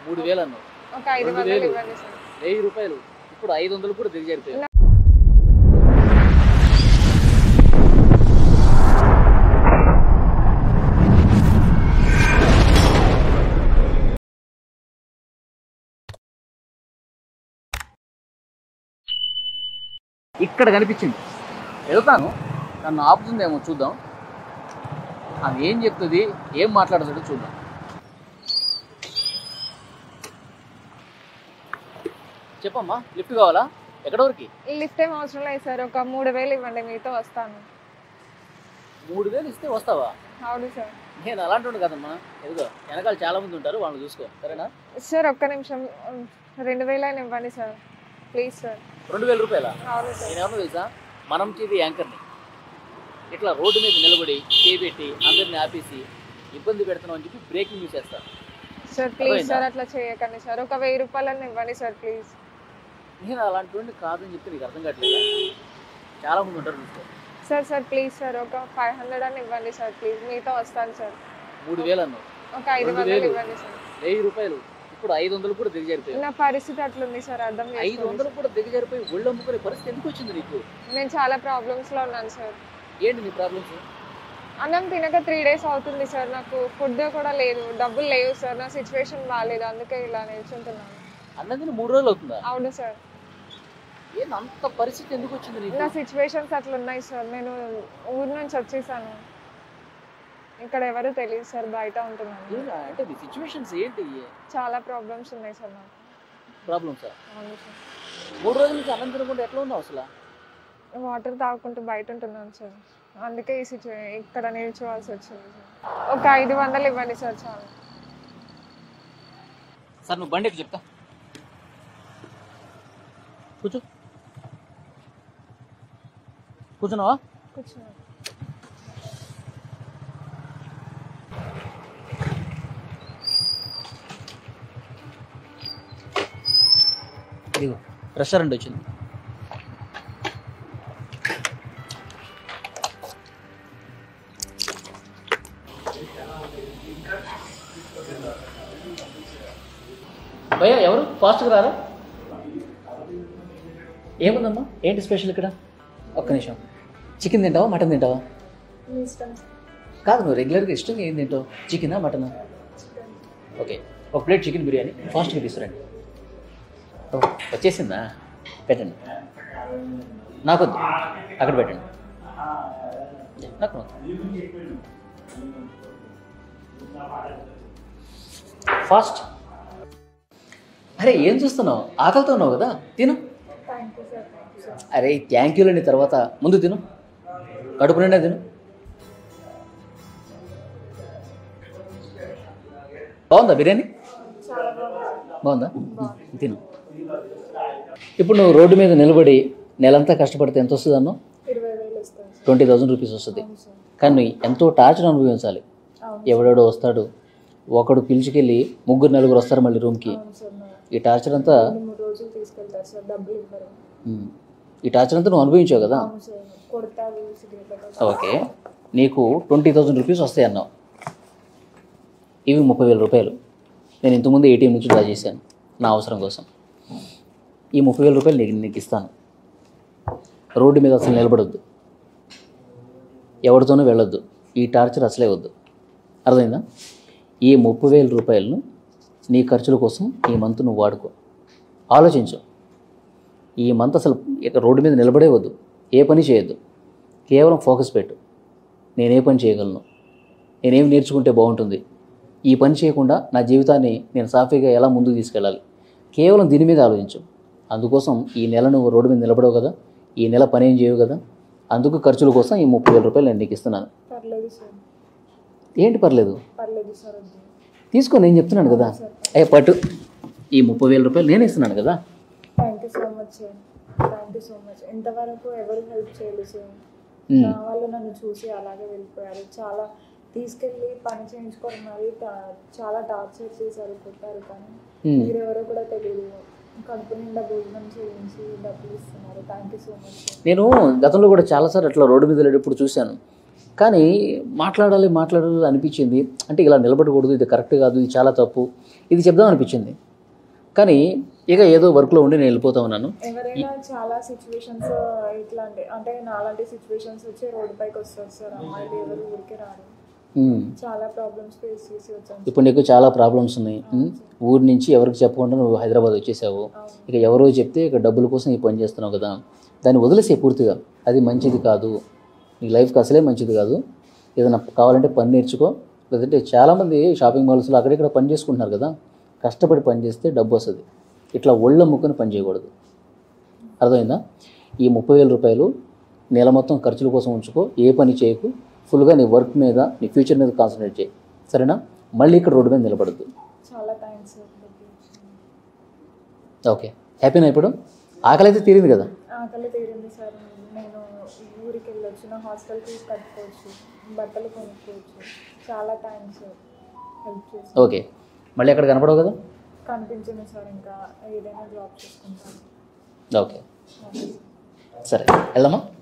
3000 అన్నావు. ఒక 500 ఇవ్వండి సార్. 1000 రూపాయలు ఇప్పుడు 500 కూడా దిగజారిపోయాయి. ఇక్కడ కనిపించింది, వెళ్తాను, నన్ను ఆపుతుందేమో చూద్దాం. అది ఏం చెప్తుంది, ఏం మాట్లాడుతుందో చూద్దాం. చెప్పమ్మా, లిఫ్ట్ కావాలా? ఎక్కడ వరకు? లిఫ్ట్ ఏం అవసరం లేదు సార్, ఒక 3000 ఇవ్వండి, మీతో వస్తాను. 3000 ఇస్తే వస్తావా? అవును సార్. నేను అలాంటి వాడు కదమ్మా, ఎదుగో వెనకాల చాలా మంది ఉంటారు, వాళ్ళని చూసుకో, సరేనా? సార్ ఒక్క నిమిషం, 2000 ఇవ్వండి సార్, ప్లీజ్ సార్. 2000 రూపాయలా? అవును సార్. నేను ఎవరో తెలుసా, మనం టీవీ యాంకర్ని. ఇట్లా రోడ్డు మీద నిలబడి చేపెట్టి అందరిని ఆపేసి ఇబ్బంది పెడుతున్నాం అని చెప్పి బ్రేకింగ్ న్యూస్ చేస్తాను సార్. ప్లీజ్ సార్, అట్లా చేయకండి సార్, ఒక 1000 రూపాయలని ఇవ్వండి సార్, ప్లీజ్. నేను అలాంటి వాడిని కాదని చెప్పి నీకు అర్థం కావట్లేదా? చాలా మంది ఉంటారు చూసుకో. సార్ ప్లీజ్ సార్, ఒక 500 అని ఇవ్వండి సార్, ప్లీజ్, మీతో వస్తాను సార్. 3000 అన్నావు. ఒక 500 ఇవ్వండి సార్. 1000 రూపాయలు ఇప్పుడు 500 కూడా దిగజారిపోయాయి. నా పరిస్థితి అట్లుంది సార్, అర్థం చేసుకోండి. 500 కూడా దిగజారిపోయి ఒళ్ళు అమ్ముకునే పరిస్థితి ఎందుకు వచ్చింది నీకు? నేను చాలా ప్రాబ్లమ్స్ లో ఉన్నాను సార్. ఏంటి నీ ప్రాబ్లమ్స్? అన్నం తినక 3 days అవుతుంది సార్, నాకు ఫుడ్ కూడా లేదు, డబ్బులు లేవు సార్, నా సిచ్యువేషన్ బాగాలేదు, అందుకే ఇలా నిల్చుంటున్నాను. అన్నం తిని 3 రోజులు అవుతుందా? అవును సార్. ఏంటి అంత పరిస్థితి ఎందుకు వచ్చింది నీకు? నా సిచ్యువేషన్స్ అట్లా ఉన్నాయి సార్, నేను ఊరు నుంచి వచ్చేసాను, ఇక్కడ ఎవరు తెలియదు సార్, బయట ఉంటున్నాను. అంటే నీ సిచ్యువేషన్స్ ఏంటి? చాలా ప్రాబ్లమ్స్ ఉన్నాయి సార్ నాకు. ప్రాబ్లమ్స్? అవును సార్. 3 రోజుల నుంచి అన్నం తినకుండా ఎట్లా ఉన్నావు అసలు? వాటర్ తాగుకుంటూ బయట ఉంటున్నాను సార్, అందుకే ఈ ఇక్కడ నిల్చోవాల్సి వచ్చింది సార్. ఒక 500 ఇవ్వండి సార్, చాలు. సార్ నువ్వు బండి చెప్తా, కూర్చో. కూర్చున్నావా? కూర్చున్నాను. ఇదిగో రెస్టారెంట్ వచ్చింది. భయ్యా ఎవరు ఫాస్ట్గా రారా? ఏముందమ్మా, ఏంటి స్పెషల్ ఇక్కడ? ఒక్క నిమిషం. చికెన్ తింటావా, మటన్ తింటావా? కాదు, నువ్వు రెగ్యులర్గా ఇష్టంగా ఏం తింటావు, చికెనా మటనా? ఓకే, ఒక ప్లేట్ చికెన్ బిర్యానీ ఫాస్ట్గా తీసుకురండి. వచ్చేసిందా? పెట్టండి. నాకొద్దు, అక్కడ పెట్టండి. నాకు ఫాస్ట్. అరే ఏం చూస్తున్నావు, ఆకలితో ఉన్నావు కదా, తిను. అరే థ్యాంక్ యూ లేని తర్వాత ముందు తిను, కడుపు నిండా తిను. బాగుందా బిర్యానీ? బాగుందా? తిను. ఇప్పుడు నువ్వు రోడ్డు మీద నిలబడి నెలంతా కష్టపడితే ఎంత వస్తుంది అన్నావు? 20,000 రూపీస్ వస్తుంది. కానీ ఎంతో టార్చర్ అనుభవించాలి. ఎవడెవడో వస్తాడు, ఒకడు పిలిచికెళ్ళి 3-4 వస్తారు మళ్ళీ రూమ్కి. ఈ టార్చర్ అంతా నువ్వు అనుభవించావు కదా. ఓకే, నీకు 20,000 రూపీస్ వస్తాయి అన్నావు. ఇవి 30,000 రూపాయలు. నేను ఇంతకుముందు ATM నుంచి డ్రా చేశాను నా అవసరం కోసం. ఈ 30,000 రూపాయలు నీకు ఇస్తాను. రోడ్డు మీద అసలు నిలబడొద్దు, ఎవరితోనూ వెళ్ళొద్దు, ఈ టార్చర్ అసలే వద్దు. అర్థమైందా? ఈ 30,000 రూపాయలను నీ ఖర్చుల కోసం ఈ మంత్ నువ్వు వాడుకో. ఆలోచించు, ఈ మంత్ అసలు రోడ్డు మీద నిలబడే వద్దు, ఏ పని చేయొద్దు, కేవలం ఫోకస్ పెట్టు. నేనే పని చేయగలను, నేనేం నేర్చుకుంటే బాగుంటుంది, ఈ పని చేయకుండా నా జీవితాన్ని నేను సాఫీగా ఎలా ముందుకు తీసుకెళ్ళాలి, కేవలం దీని మీద ఆలోచించు. అందుకోసం ఈ నెల నువ్వు రోడ్డు మీద నిలబడవు కదా, ఈ నెల పని ఏం చేయవు కదా, అందుకు ఖర్చుల కోసం ఈ 30,000 రూపాయలు నేను నీకు ఇస్తున్నాను. ఏంటి పర్లేదు? తీసుకో, నేను చెప్తున్నాను కదా. అయ్యా పట్టు, ఈ 30,000 రూపాయలు నేను ఇస్తున్నాను కదా. Thank you so much sir, thank you so much. ఇంతవరకు ఎవరు హెల్ప్ చేయలేదు సార్, నా వాళ్ళు నన్ను చూసి అలాగే వెళ్ళిపోయారు. చాలా తీసుకెళ్ళి పని చేయించుకొని మరి చాలా టార్చర్ చేశారు, కొట్టారు. కానీ మీరెవరో కూడా తెలియదు, కడుపు నిండా భోజనం చేయించి డబ్బులు ఇస్తున్నారు. Thank you so much. నేను గతంలో కూడా చాలాసార్లు అట్లా రోడ్డు మీద వెళ్ళేటప్పుడు చూశాను, కానీ మాట్లాడాలి అనిపించింది. అంటే ఇలా నిలబడకూడదు, ఇది కరెక్ట్ కాదు, ఇది చాలా తప్పు, ఇది చెప్దాం అనిపించింది. కానీ ఇక ఏదో వర్క్లో ఉండి నేను వెళ్ళిపోతా ఉన్నాను. ఎవరైనా చాలా సిచ్యువేషన్స్ ఇట్లాంటి అంటే నాలాంటి సిచ్యువేషన్స్ వచ్చి రోడ్డు పైకి వస్తారు సార్. అమ్మాయిలు ఎవరు ఊరికే రారు. చాలా ప్రాబ్లమ్స్ ఫేస్ చేసి వచ్చాను. ఇప్పుడు నీకు చాలా ప్రాబ్లమ్స్ ఉన్నాయి. ఊరి నుంచి ఎవరికి చెప్పకుండా నువ్వు హైదరాబాద్ వచ్చేసావు. ఇక ఎవరో చెప్తే ఇక డబ్బుల కోసం ఈ పని చేస్తున్నావు కదా, దాన్ని వదిలేసే పూర్తిగా. అది మంచిది కాదు, నీ లైఫ్కి అసలే మంచిది కాదు. ఏదైనా కావాలంటే పని నేర్చుకో. లేదంటే చాలామంది షాపింగ్ మాల్స్లో అక్కడిక్కడ పని చేసుకుంటున్నారు కదా, కష్టపడి పని చేస్తే డబ్బు వస్తుంది. ఇట్లా ఒళ్ళ ముక్కుని పని చేయకూడదు. అర్థమైందా? ఈ 30,000 రూపాయలు నెల మొత్తం ఖర్చుల కోసం ఉంచుకో. ఏ పని చేయకు. ఫుల్గా నీ వర్క్ మీద, నీ ఫ్యూచర్ మీద కాన్సన్ట్రేట్ చేయి. సరేనా? మళ్ళీ ఇక్కడ రోడ్డు మీద నిలబడద్దు. చాలా థ్యాంక్స్ సార్. ఓకే, హ్యాపీనా? ఇప్పుడు ఆకలి అయితే తీరింది కదా? ఆకలి తీరింది సార్. నేను ఊరికి వెళ్ళొచ్చు, నా హాస్టల్ ఫీజు కట్టుకోవచ్చు, బట్టలు కొనుక్కోవచ్చు. చాలా థ్యాంక్స్ సార్, హెల్ప్ చేసి. ఓకే, మళ్ళీ అక్కడ కనపడవు కదా? కనిపించింది సార్. ఇంకా ఏదైనా జాబ్ చేసుకుంటాను. ఓకే, సరే వెళ్దామా?